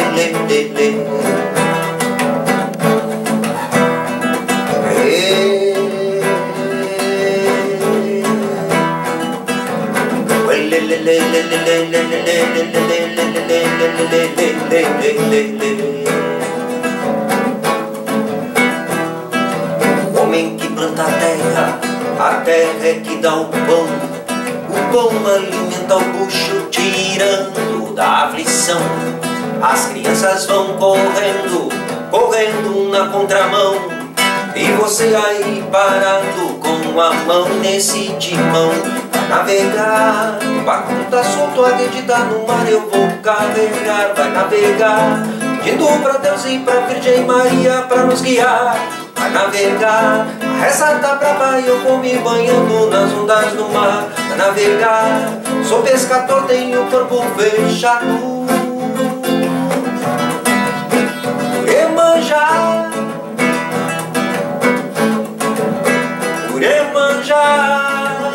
O homem que planta a terra é que dá o pão alimenta o bucho, tirando da aflição. As crianças vão correndo na contramão, e você aí parado com a mão nesse timão. Vai navegar, o barco tá solto, a rede tá no mar, eu vou carregar. Vai navegar, indo pra Deus e pra Virgem Maria pra nos guiar. Vai navegar, a reza tá brava e eu vou me banhando nas ondas do mar. Vai navegar, sou pescador, tenho o corpo fechado. Iemanjá, por Iemanjá.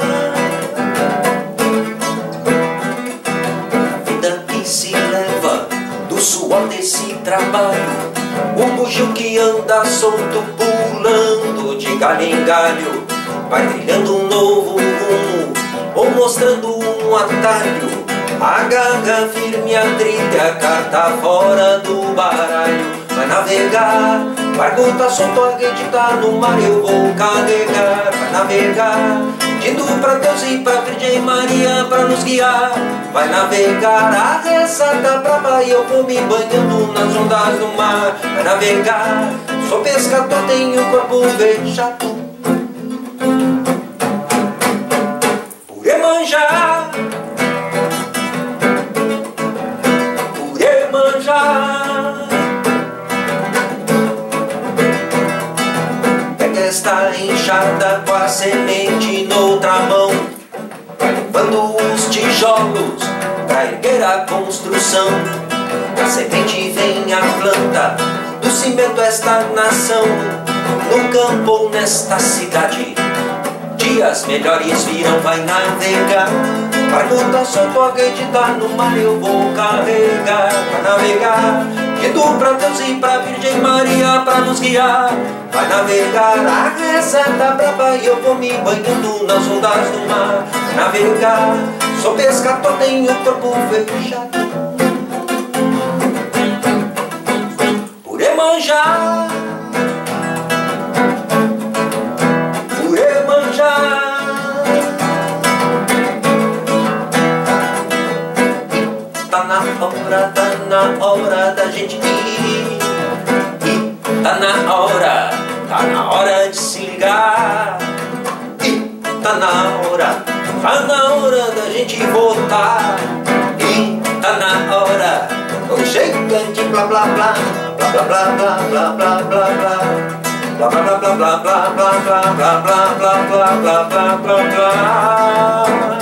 Suor desse trabalho, o bugio que anda solto, pulando de galho em galho, vai trilhando um novo rumo, ou mostrando um atalho. Agarra firme a trilha, carta fora do baralho. Vai navegar, barco tá solto, a rede tá no mar, eu vou carregar. Vai navegar, indo pra Deus e pra Virgem Maria pra nos guiar. Vai navegar, a reza tá brava e eu vou me banhando nas ondas do mar. Vai navegar, sou pescador, tenho o corpo fechado. Por Iemanjá, por Iemanjá. Pega esta enxada com a semente noutra mão, levando os tijolos pra erguer a construção. Da semente vem a planta, do cimento esta nação. No campo ou nesta cidade, dias melhores virão. Vai navegar, barco tá solto, a rede tá no mar, eu vou carregar. Vai navegar, indo pra Deus e pra Virgem Maria pra nos guiar. Vai navegar, a reza tá brava e eu vou me banhando nas ondas do mar. Vai navegar, sou pescador, tenho o corpo fechado. Por Iemanjá, por Iemanjá. Tá na hora da gente ir. Tá na hora de se ligar. E tá na hora da gente votar. E tá na hora, o jeito de blá blá blá, blá blá blá blá blá blá blá blá, blá blá blá blá blá blá blá blá blá blá blá blá blá blá blá.